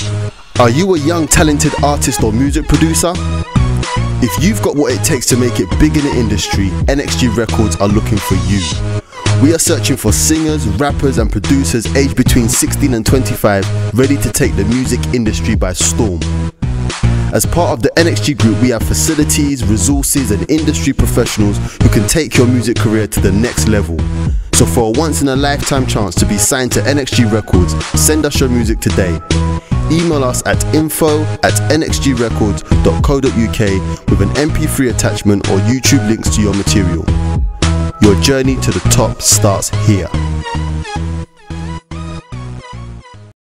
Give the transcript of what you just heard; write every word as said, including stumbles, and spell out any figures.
Are you a young talented artist or music producer? If you've got what it takes to make it big in the industry, N X G Records are looking for you. We are searching for singers, rappers and producers aged between sixteen and twenty-five, ready to take the music industry by storm. As part of the N X G Group, we have facilities, resources and industry professionals who can take your music career to the next level. So for a once in a lifetime chance to be signed to N X G Records, send us your music today. Email us at info at n x g records dot co dot u k with an M P three attachment or YouTube links to your material. Your journey to the top starts here.